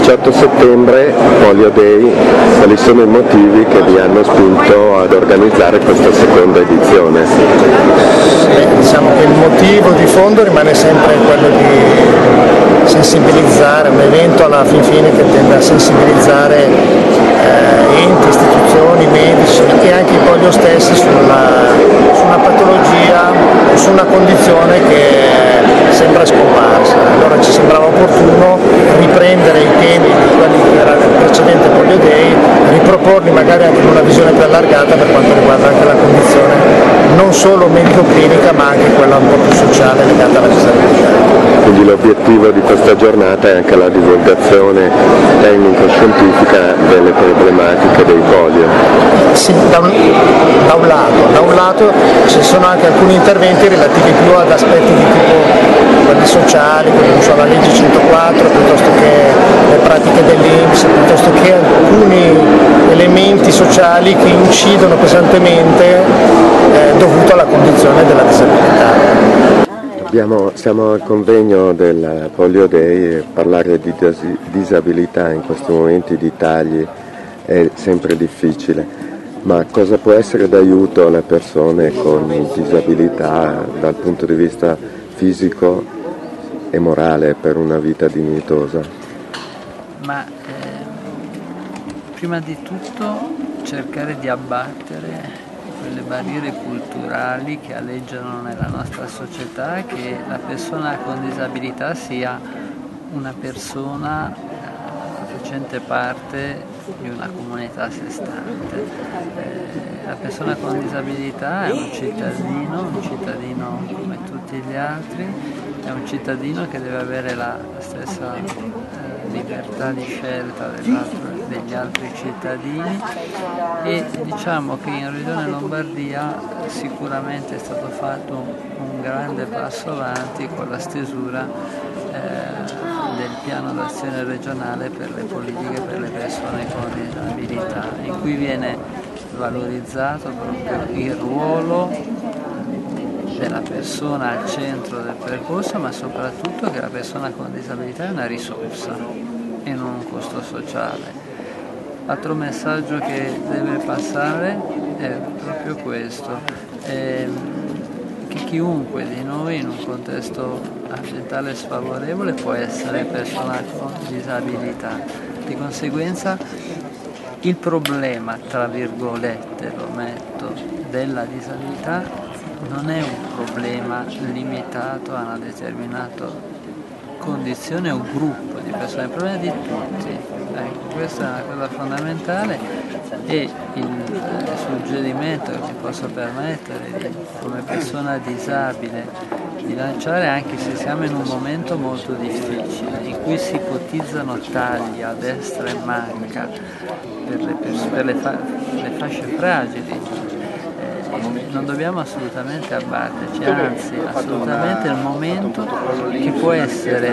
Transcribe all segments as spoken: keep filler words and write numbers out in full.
diciotto settembre, Polio Day, quali sono i motivi che vi hanno spinto ad organizzare questa seconda edizione? Beh, diciamo che il motivo di fondo rimane sempre quello di sensibilizzare, un evento alla fin fine che tende a sensibilizzare eh, enti, istituzioni, medici e anche i polio stessi sulla, su una patologia, su una condizione che sembra scomparsa. Allora ci sembrava opportuno riprendere i temi di quelli che era il precedente Polio Day, riproporli magari anche in una visione più allargata per quanto riguarda anche la condizione non solo medico-clinica ma anche quella un po' più sociale legata alla disabilità. Quindi l'obiettivo di questa giornata è anche la divulgazione tecnico-scientifica delle problematiche dei polio. Sì, da un, da un lato, da un lato ci sono anche alcuni interventi relativi più ad aspetti di tipo quelli sociali, come non so, la legge centoquattro, piuttosto che le pratiche dell'I N P S, piuttosto che alcuni elementi sociali che incidono pesantemente eh, dovuto alla condizione della disabilità. Abbiamo, siamo al convegno del Polio Day e parlare di dis- disabilità in questi momenti di tagli è sempre difficile, ma cosa può essere d'aiuto alle persone con disabilità dal punto di vista fisico e morale per una vita dignitosa? Ma eh, prima di tutto cercare di abbattere quelle barriere culturali che aleggiano nella nostra società, che la persona con disabilità sia una persona facente parte di una comunità a sé stante. Eh, la persona con disabilità è un cittadino, un cittadino come tutti gli altri, è un cittadino che deve avere la stessa eh, libertà di scelta degli altri cittadini e diciamo che in Regione Lombardia sicuramente è stato fatto un grande passo avanti con la stesura eh, del piano d'azione regionale per le politiche per le persone con disabilità, in cui viene valorizzato proprio il ruolo della persona al centro del percorso, ma soprattutto che la persona con disabilità è una risorsa e non un costo sociale. L'altro messaggio che deve passare è proprio questo, è che chiunque di noi in un contesto ambientale sfavorevole può essere persona con disabilità. Di conseguenza il problema, tra virgolette, lo metto, della disabilità non è un problema limitato a una determinata condizione o gruppo di persone, è un problema di tutti. Ecco, questa è una cosa fondamentale e il, il suggerimento che mi posso permettere di, come persona disabile di lanciare, anche se siamo in un momento molto difficile in cui si ipotizzano tagli a destra e manca per le, pers- per le, fa- le fasce fragili, non dobbiamo assolutamente abbatterci, anzi assolutamente è il momento che può essere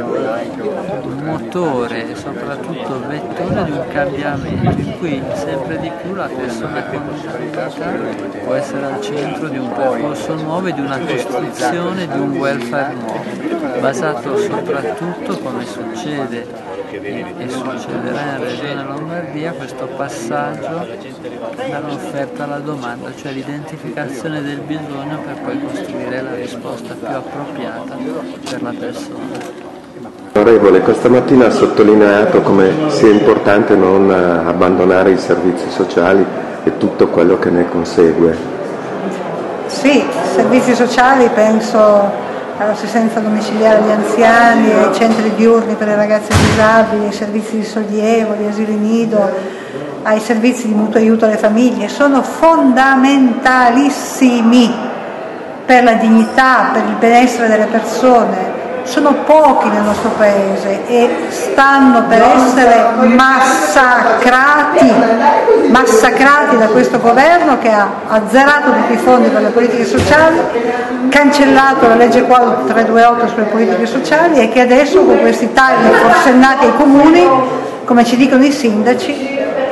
un motore e soprattutto vettore di un cambiamento in cui sempre di più la persona con disabilità può essere al centro di un percorso nuovo e di una costruzione di un welfare nuovo, basato soprattutto, come succede e succederà in Regione Lombardia, questo passaggio dall'offerta alla domanda, cioè l'identificazione del bisogno per poi costruire la risposta più appropriata per la persona. Onorevole, questa mattina ha sottolineato come sia importante non abbandonare i servizi sociali e tutto quello che ne consegue. Sì, servizi sociali, penso all'assistenza domiciliare agli anziani, ai centri diurni per le ragazze disabili, ai servizi di sollievo, agli asili nido, ai servizi di mutuo aiuto alle famiglie, sono fondamentalissimi per la dignità, per il benessere delle persone. Sono pochi nel nostro paese e stanno per essere massacrati, massacrati da questo governo che ha azzerato tutti i fondi per le politiche sociali, cancellato la legge quadro trecentoventotto sulle politiche sociali e che adesso con questi tagli forsennati ai comuni, come ci dicono i sindaci,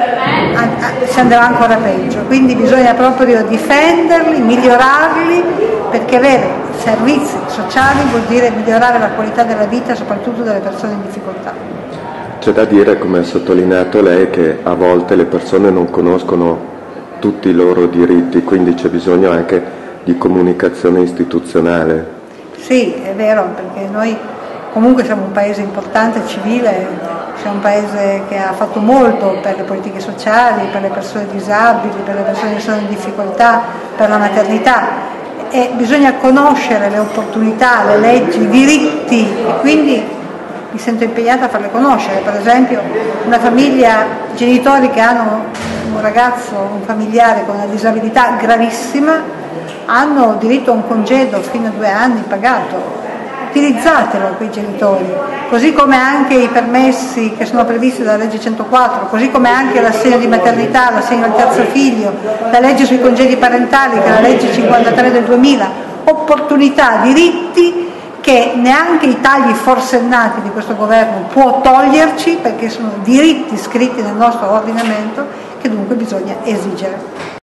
si andrà ancora peggio. Quindi bisogna proprio difenderli, migliorarli, perché avere servizi sociali vuol dire migliorare la qualità della vita soprattutto delle persone in difficoltà. C'è da dire, come ha sottolineato lei, che a volte le persone non conoscono tutti i loro diritti, quindi c'è bisogno anche di comunicazione istituzionale. Sì, è vero, perché noi comunque siamo un paese importante, civile, siamo un paese che ha fatto molto per le politiche sociali, per le persone disabili, per le persone che sono in difficoltà, per la maternità, e bisogna conoscere le opportunità, le leggi, i diritti, e quindi mi sento impegnata a farle conoscere. Per esempio una famiglia, genitori che hanno un ragazzo, un familiare con una disabilità gravissima, hanno diritto a un congedo fino a due anni pagato. Utilizzatelo quei genitori, così come anche i permessi che sono previsti dalla legge centoquattro, così come anche l'assegno di maternità, l'assegno al terzo figlio, la legge sui congedi parentali, che è la legge cinquantatré del duemila, opportunità, diritti che neanche i tagli forsennati di questo governo può toglierci, perché sono diritti scritti nel nostro ordinamento che dunque bisogna esigere.